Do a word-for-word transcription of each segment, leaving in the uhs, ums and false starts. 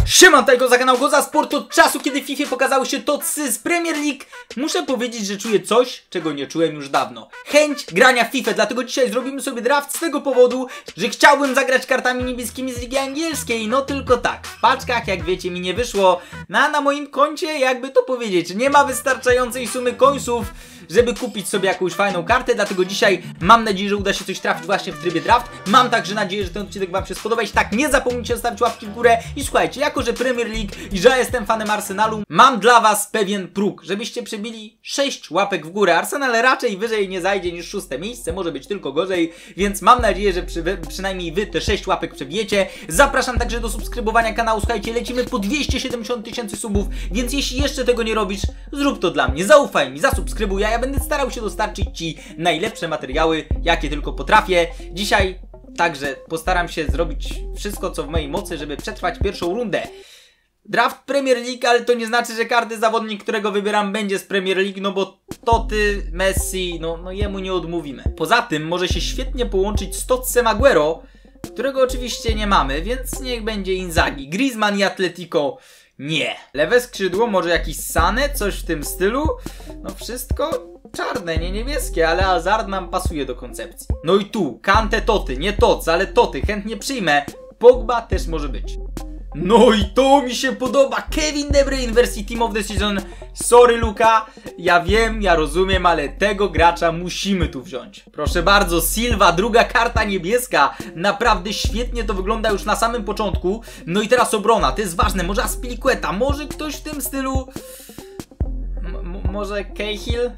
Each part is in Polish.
Siema, tutaj Goza, kanał Goza Sport. Od czasu, kiedy w FIFA pokazały się tocy z Premier League, muszę powiedzieć, że czuję coś, czego nie czułem już dawno. Chęć grania w FIFA, dlatego dzisiaj zrobimy sobie draft z tego powodu, że chciałbym zagrać kartami niebieskimi z Ligi Angielskiej. No tylko tak, w paczkach, jak wiecie, mi nie wyszło. Na, na moim koncie, jakby to powiedzieć, nie ma wystarczającej sumy końców, żeby kupić sobie jakąś fajną kartę, dlatego dzisiaj mam nadzieję, że uda się coś trafić właśnie w trybie draft. Mam także nadzieję, że ten odcinek wam się spodoba. Jeśli tak, nie zapomnijcie zostawić łapki w górę. I słuchajcie, jako że Premier League i że jestem fanem Arsenalu, mam dla was pewien próg, żebyście przebili sześć łapek w górę. Arsenal raczej wyżej nie zajdzie niż szóste miejsce, może być tylko gorzej, więc mam nadzieję, że przy, przynajmniej wy te sześć łapek przebijecie. Zapraszam także do subskrybowania kanału. Słuchajcie, lecimy po dwieście siedemdziesiąt tysięcy subów, więc jeśli jeszcze tego nie robisz, zrób to dla mnie, zaufaj mi, zasubskrybuj, a ja będę starał się dostarczyć ci najlepsze materiały, jakie tylko potrafię. Dzisiaj także postaram się zrobić wszystko, co w mojej mocy, żeby przetrwać pierwszą rundę. Draft Premier League, ale to nie znaczy, że każdy zawodnik, którego wybieram, będzie z Premier League, no bo Toty, Messi, no, no jemu nie odmówimy. Poza tym może się świetnie połączyć z Totsem Aguero, którego oczywiście nie mamy, więc niech będzie Inzaghi. Griezmann i Atletico nie. Lewe skrzydło, może jakiś Sané, coś w tym stylu. No wszystko czarne, nie niebieskie, ale Hazard nam pasuje do koncepcji. No i tu, Kante, Toty, nie Tots, ale Toty, chętnie przyjmę. Pogba też może być. No i to mi się podoba. Kevin De Bruyne wersji Team of the Season. Sorry Luka, ja wiem, ja rozumiem, ale tego gracza musimy tu wziąć. Proszę bardzo, Silva, druga karta niebieska. Naprawdę świetnie to wygląda już na samym początku. No i teraz obrona, to jest ważne. Może Azpilicueta, może ktoś w tym stylu. M może Cahill.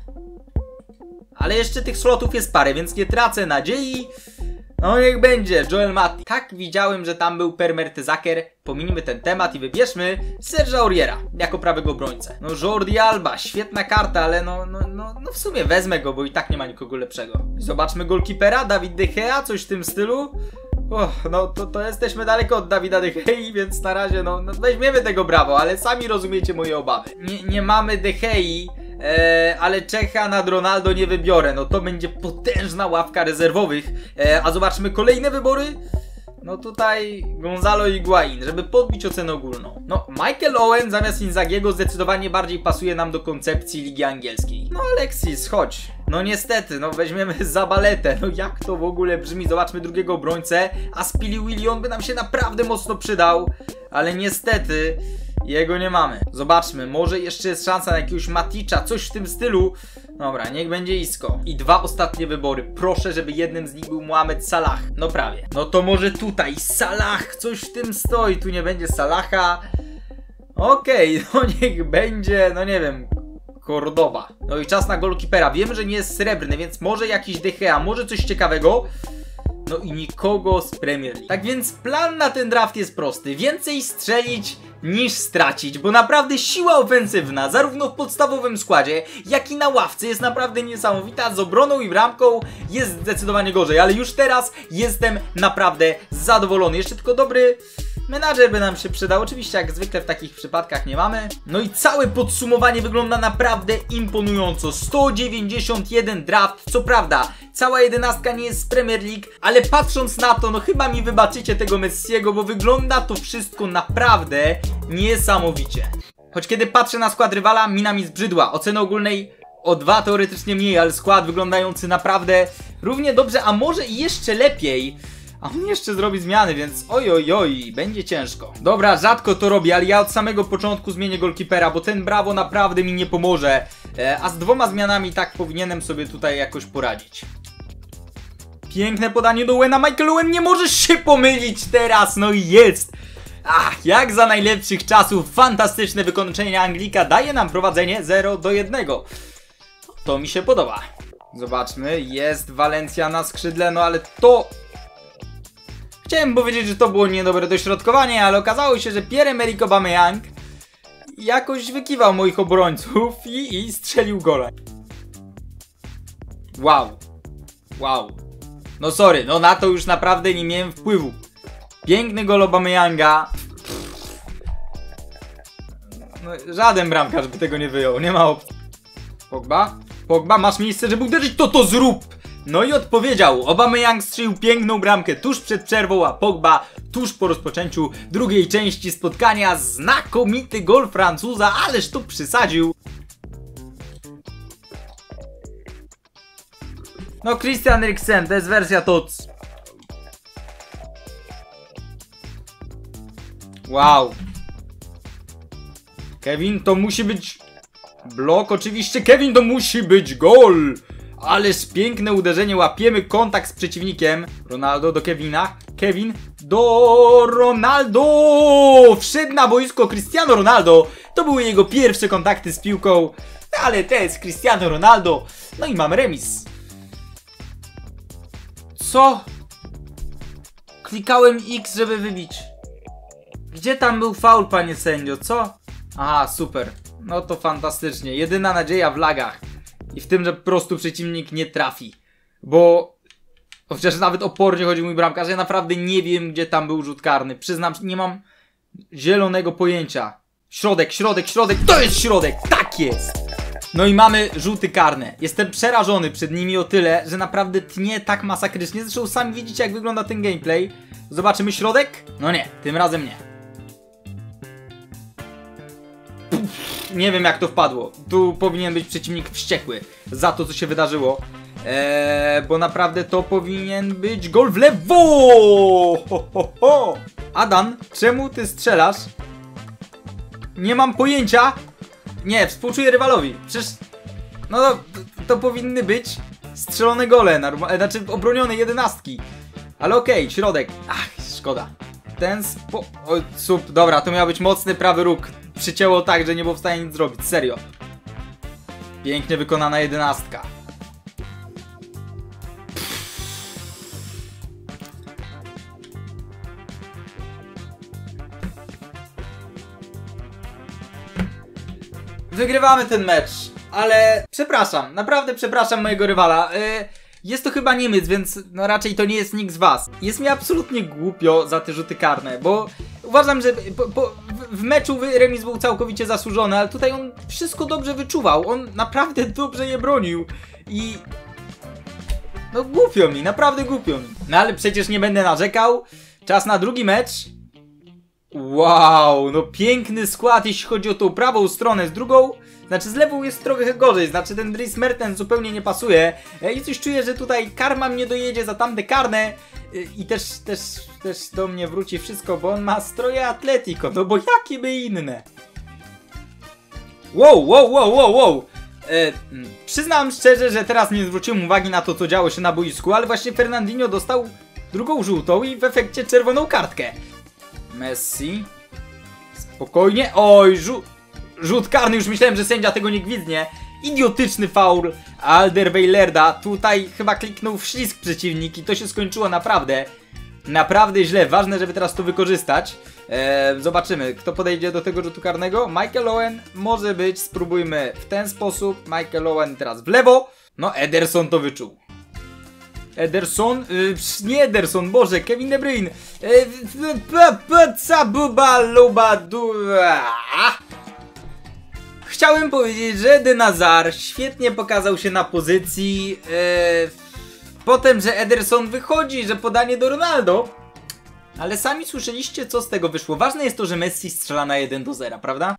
Ale jeszcze tych slotów jest parę, więc nie tracę nadziei. No niech będzie, Joel Matip. Tak, widziałem, że tam był Per Mertesacker. Pominijmy ten temat i wybierzmy Serge'a Auriera jako prawego obrońcę. No Jordi Alba, świetna karta, ale no, no, no, no w sumie wezmę go, bo i tak nie ma nikogo lepszego. Zobaczmy golkipera, David De Gea, coś w tym stylu. Oh, no to, to jesteśmy daleko od Davida De Gei, więc na razie no, no weźmiemy tego brawo, ale sami rozumiecie moje obawy. Nie, nie mamy De Gei. Eee, ale Czecha nad Ronaldo nie wybiorę. No to będzie potężna ławka rezerwowych. eee, A zobaczmy kolejne wybory. No tutaj Gonzalo Higuain, żeby podbić ocenę ogólną. No Michael Owen zamiast Inzagiego zdecydowanie bardziej pasuje nam do koncepcji Ligi Angielskiej. No Alexis, chodź. No niestety, no weźmiemy Zabaletę. No jak to w ogóle brzmi? Zobaczmy drugiego obrońcę. Azpilicueta by nam się naprawdę mocno przydał, ale niestety jego nie mamy. Zobaczmy, może jeszcze jest szansa na jakiegoś Maticza, coś w tym stylu. Dobra, niech będzie Isco. I dwa ostatnie wybory. Proszę, żeby jednym z nich był Mohamed Salah. No prawie. No to może tutaj Salah, coś w tym stoi. Tu nie będzie Salaha. Okej, okay, no niech będzie, no nie wiem, Cordoba. No i czas na golkipera. Wiem, że nie jest srebrny, więc może jakiś De Gea, może coś ciekawego. No i nikogo z Premier League. Tak więc plan na ten draft jest prosty. Więcej strzelić niż stracić, bo naprawdę siła ofensywna, zarówno w podstawowym składzie, jak i na ławce jest naprawdę niesamowita. Z obroną i bramką jest zdecydowanie gorzej, ale już teraz jestem naprawdę zadowolony. Jeszcze tylko dobry menadżer by nam się przydał. Oczywiście jak zwykle w takich przypadkach nie mamy. No i całe podsumowanie wygląda naprawdę imponująco. sto dziewięćdziesiąt jeden draft. Co prawda cała jedenastka nie jest z Premier League, ale patrząc na to, no chyba mi wybaczycie tego Messiego, bo wygląda to wszystko naprawdę niesamowicie. Choć kiedy patrzę na skład rywala, mina mi zbrzydła. Oceny ogólnej o dwa teoretycznie mniej, ale skład wyglądający naprawdę równie dobrze, a może i jeszcze lepiej. A on jeszcze zrobi zmiany, więc oj, oj, oj, będzie ciężko. Dobra, rzadko to robię, ale ja od samego początku zmienię golkipera, bo ten Bravo naprawdę mi nie pomoże. E, a z dwoma zmianami tak powinienem sobie tutaj jakoś poradzić. Piękne podanie do Owena. Michael Owen, nie możesz się pomylić teraz, no i jest. Ach, jak za najlepszych czasów. Fantastyczne wykończenie Anglika daje nam prowadzenie zero do jednego. To mi się podoba. Zobaczmy, jest Valencia na skrzydle, no ale to... Chciałem powiedzieć, że to było niedobre dośrodkowanie, ale okazało się, że Pierre-Emerick Aubameyang jakoś wykiwał moich obrońców i, i strzelił gola. Wow. Wow. No sorry, no na to już naprawdę nie miałem wpływu. Piękny gol Aubameyanga. No, żaden bramkarz by tego nie wyjął, nie ma opcji. Pogba? Pogba, masz miejsce, żeby uderzyć, to to zrób! No i odpowiedział. Aubameyang strzelił piękną bramkę tuż przed przerwą, a Pogba tuż po rozpoczęciu drugiej części spotkania. Znakomity gol Francuza, ależ to przysadził. No Christian Eriksen, to jest wersja T O C. Wow. Kevin, to musi być blok, oczywiście. Kevin, to musi być gol. Ależ piękne uderzenie, łapiemy kontakt z przeciwnikiem. Ronaldo do Kevina. Kevin do Ronaldo. Wszedł na boisko Cristiano Ronaldo. To były jego pierwsze kontakty z piłką. Ale to jest Cristiano Ronaldo. No i mamy remis. Co? Klikałem X, żeby wybić. Gdzie tam był faul, panie sędzio, co? Aha, super. No to fantastycznie. Jedyna nadzieja w lagach. I w tym, że po prostu przeciwnik nie trafi. Bo... Chociaż nawet opornie chodzi mój bramkarz, ja naprawdę nie wiem, gdzie tam był rzut karny. Przyznam, nie mam zielonego pojęcia. Środek, środek, środek. To jest środek! Tak jest! No i mamy rzuty karne. Jestem przerażony przed nimi o tyle, że naprawdę tnie tak masakrycznie. Zresztą sami widzicie, jak wygląda ten gameplay. Zobaczymy środek? No nie, tym razem nie. Pff, nie wiem, jak to wpadło. Tu powinien być przeciwnik wściekły za to, co się wydarzyło. Eee, bo naprawdę to powinien być gol w lewo! Ho, ho, ho. Adan, czemu ty strzelasz? Nie mam pojęcia. Nie, współczuję rywalowi. Przecież... No to, to powinny być strzelone gole, znaczy obronione jedenastki. Ale okej, okay, środek. Ach, szkoda. Ten spo... Oj, sup, dobra, to miał być mocny prawy róg. Przycięło tak, że nie było w stanie nic zrobić, serio. Pięknie wykonana jedenastka. Wygrywamy ten mecz, ale przepraszam, naprawdę przepraszam mojego rywala. Yy, jest to chyba Niemiec, więc no raczej to nie jest nikt z was. Jest mi absolutnie głupio za te rzuty karne, bo uważam, że po, po, w meczu remis był całkowicie zasłużony, ale tutaj on wszystko dobrze wyczuwał. On naprawdę dobrze je bronił i... No głupio mi, naprawdę głupio mi. No ale przecież nie będę narzekał. Czas na drugi mecz. Wow, no piękny skład, jeśli chodzi o tą prawą stronę. Z drugą, znaczy z lewą jest trochę gorzej. Znaczy ten Dries Mertens zupełnie nie pasuje. I coś czuję, że tutaj karma mnie dojedzie za tamte karne. I też, też, też do mnie wróci wszystko, bo on ma stroje Atletico. No bo jakie by inne? Wow, wow, wow, wow, wow. E, przyznam szczerze, że teraz nie zwróciłem uwagi na to, co działo się na boisku, ale właśnie Fernandinho dostał drugą żółtą i w efekcie czerwoną kartkę. Messi. Spokojnie. Oj, rzut, rzut karny. Już myślałem, że sędzia tego nie gwizdnie. Idiotyczny faul Alderweilerda. Tutaj chyba kliknął w ślizg przeciwnik i to się skończyło naprawdę, naprawdę źle. Ważne, żeby teraz to wykorzystać. Eee, zobaczymy, kto podejdzie do tego rzutu karnego. Michael Owen może być. Spróbujmy w ten sposób. Michael Owen teraz w lewo. No, Ederson to wyczuł. Ederson? Yy, nie Ederson, Boże, Kevin De Bruyne. Chciałem powiedzieć, że Eden Hazard świetnie pokazał się na pozycji. Yy, potem, że Ederson wychodzi, że podanie do Ronaldo. Ale sami słyszeliście, co z tego wyszło. Ważne jest to, że Messi strzela na jeden do zera, prawda?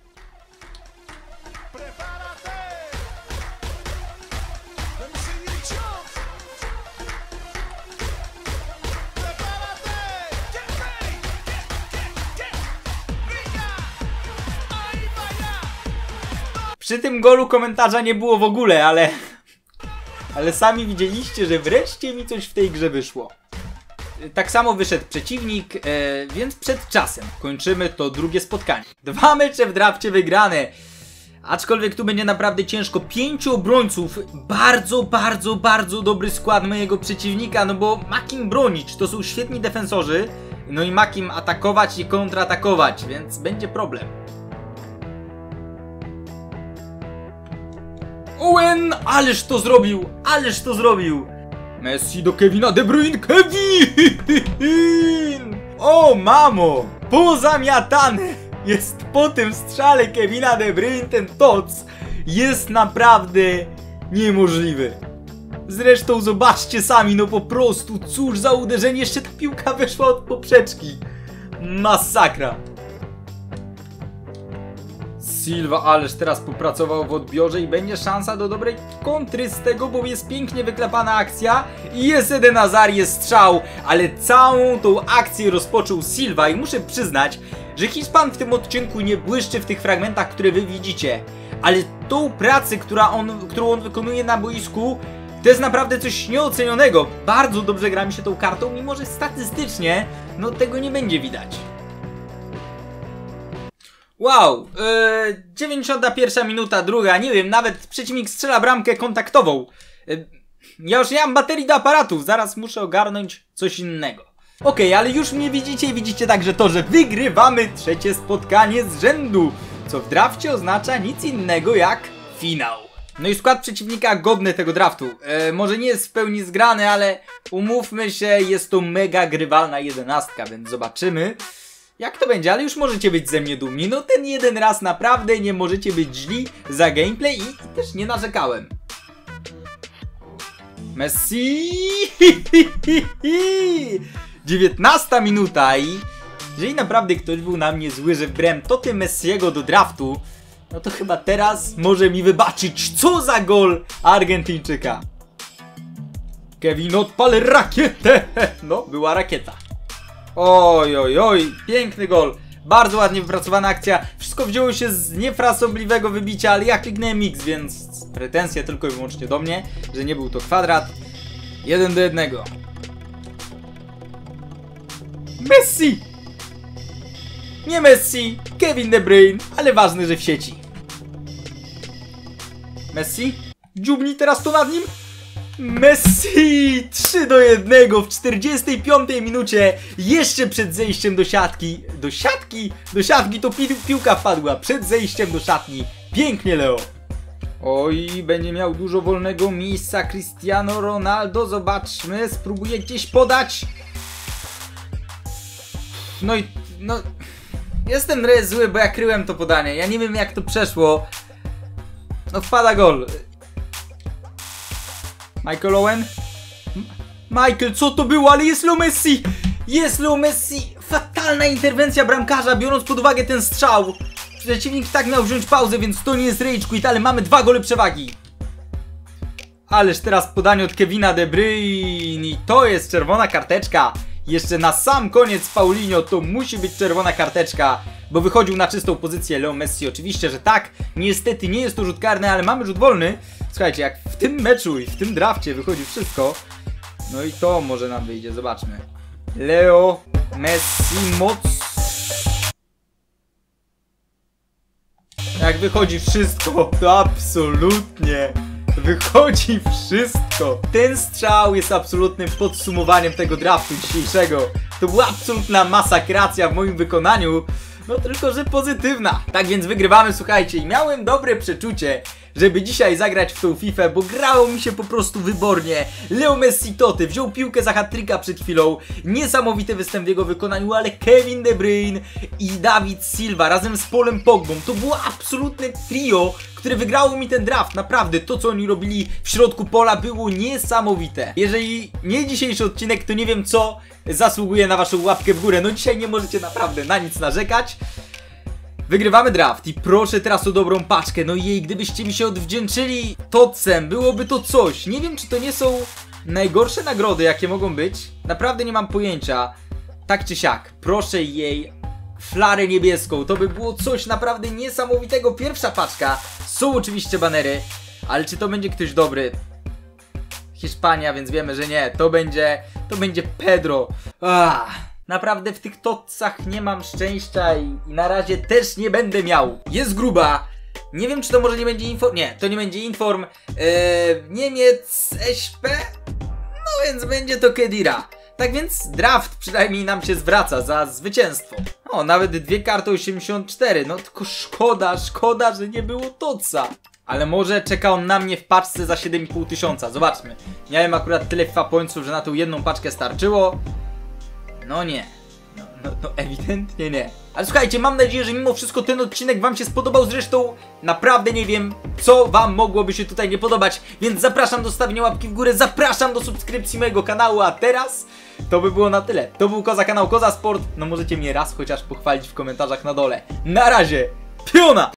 Przy tym golu komentarza nie było w ogóle, ale... Ale sami widzieliście, że wreszcie mi coś w tej grze wyszło. Tak samo wyszedł przeciwnik, e, więc przed czasem kończymy to drugie spotkanie. Dwa mecze w drafcie wygrane. Aczkolwiek tu będzie naprawdę ciężko. Pięciu obrońców. Bardzo, bardzo, bardzo dobry skład mojego przeciwnika, no bo ma kim bronić. To są świetni defensorzy. No i ma kim atakować i kontratakować, więc będzie problem. Owen! Ależ to zrobił! Ależ to zrobił! Messi do Kevina De Bruyne. Kevin! O mamo! Pozamiatany! Jest po tym strzale Kevina De Bruyne. Ten toc jest naprawdę niemożliwy. Zresztą zobaczcie sami, no po prostu, cóż za uderzenie, jeszcze ta piłka weszła od poprzeczki. Masakra. Silva ależ teraz popracował w odbiorze i będzie szansa do dobrej kontry z tego, bo jest pięknie wyklepana akcja i jest Eden Hazard, jest strzał, ale całą tą akcję rozpoczął Silva i muszę przyznać, że Hiszpan w tym odcinku nie błyszczy w tych fragmentach, które wy widzicie, ale tą pracę, która on, którą on wykonuje na boisku, to jest naprawdę coś nieocenionego. Bardzo dobrze gra mi się tą kartą, mimo że statystycznie no tego nie będzie widać. Wow, yy, dziewięćdziesiąta pierwsza minuta, druga, nie wiem, nawet przeciwnik strzela bramkę kontaktową. Yy, ja już nie mam baterii do aparatów, zaraz muszę ogarnąć coś innego. Okej, okay, ale już mnie widzicie i widzicie także to, że wygrywamy trzecie spotkanie z rzędu, co w drafcie oznacza nic innego jak finał. No i skład przeciwnika godny tego draftu. E, może nie jest w pełni zgrany, ale umówmy się, jest to mega grywalna jedenastka, więc zobaczymy jak to będzie, ale już możecie być ze mnie dumni. No ten jeden raz naprawdę nie możecie być źli za gameplay i, i też nie narzekałem. Messi! dziewiętnasta minuta i jeżeli naprawdę ktoś był na mnie zły, że wbrałem toty Messiego do draftu, no to chyba teraz może mi wybaczyć, co za gol Argentyńczyka. Kevin odpal rakietę. No, była rakieta. Oj, oj, oj, piękny gol. Bardzo ładnie wypracowana akcja. Wszystko wzięło się z niefrasobliwego wybicia, ale ja kliknąłem X, więc pretensje tylko i wyłącznie do mnie, że nie był to kwadrat. Jeden do jednego. Messi! Nie Messi, Kevin De Bruyne, ale ważne, że w sieci. Messi? Dziubnij teraz to nad nim. Messi! trzy do jednego w czterdziestej piątej minucie, jeszcze przed zejściem do siatki. Do siatki? Do siatki to pi piłka wpadła, przed zejściem do szatni. Pięknie, Leo. Oj, będzie miał dużo wolnego miejsca Cristiano Ronaldo, zobaczmy, spróbuję gdzieś podać. No i, no... Jestem zły, bo ja kryłem to podanie. Ja nie wiem jak to przeszło. No wpada gol. Michael Owen? Michael, co to było? Ale jest Leo Messi! Jest Leo Messi! Fatalna interwencja bramkarza, biorąc pod uwagę ten strzał. Przeciwnik tak miał wziąć pauzę, więc to nie jest rage quit, ale mamy dwa gole przewagi. Ależ teraz podanie od Kevina De Bruyne i to jest czerwona karteczka. Jeszcze na sam koniec Paulinho, to musi być czerwona karteczka, bo wychodził na czystą pozycję Leo Messi. Oczywiście, że tak. Niestety nie jest to rzut karny, ale mamy rzut wolny. Słuchajcie, jak w tym meczu i w tym drafcie wychodzi wszystko, no i to może nam wyjdzie, zobaczmy. Leo Messi moc. Jak wychodzi wszystko, to absolutnie wychodzi wszystko. Ten strzał jest absolutnym podsumowaniem tego draftu dzisiejszego. To była absolutna masakracja w moim wykonaniu. No tylko, że pozytywna. Tak więc wygrywamy, słuchajcie. I miałem dobre przeczucie, żeby dzisiaj zagrać w tą fifę, bo grało mi się po prostu wybornie. Leo Messi toty, wziął piłkę za hat-tricka przed chwilą. Niesamowity występ w jego wykonaniu, ale Kevin De Bruyne i David Silva razem z Paulem Pogbą. To było absolutne trio, które wygrało mi ten draft. Naprawdę, to co oni robili w środku pola było niesamowite. Jeżeli nie dzisiejszy odcinek, to nie wiem co zasługuje na waszą łapkę w górę. No dzisiaj nie możecie naprawdę na nic narzekać. Wygrywamy draft i proszę teraz o dobrą paczkę. No i jej, gdybyście mi się odwdzięczyli tocem, byłoby to coś. Nie wiem, czy to nie są najgorsze nagrody, jakie mogą być. Naprawdę nie mam pojęcia. Tak czy siak, proszę jej flarę niebieską. To by było coś naprawdę niesamowitego. Pierwsza paczka. Są oczywiście banery, ale czy to będzie ktoś dobry? Hiszpania, więc wiemy, że nie. To będzie, to będzie Pedro. Ah. Naprawdę w tych tocach nie mam szczęścia i, i na razie też nie będę miał. Jest gruba. Nie wiem, czy to może nie będzie inform... Nie, to nie będzie inform. Eee, Niemiec S P. No więc będzie to Kedira. Tak więc draft przynajmniej nam się zwraca za zwycięstwo. O, nawet dwie karty osiemdziesiąt cztery. No tylko szkoda, szkoda, że nie było toca. Ale może czeka on na mnie w paczce za siedem i pół tysiąca. Zobaczmy. Miałem akurat tyle FIFA pońców, że na tą jedną paczkę starczyło. No nie. No, No, no ewidentnie nie. Ale słuchajcie, mam nadzieję, że mimo wszystko ten odcinek wam się spodobał. Zresztą naprawdę nie wiem, co wam mogłoby się tutaj nie podobać. Więc zapraszam do stawienia łapki w górę, zapraszam do subskrypcji mojego kanału. A teraz to by było na tyle. To był Koza, kanał Koza Sport. No możecie mnie raz chociaż pochwalić w komentarzach na dole. Na razie, piona!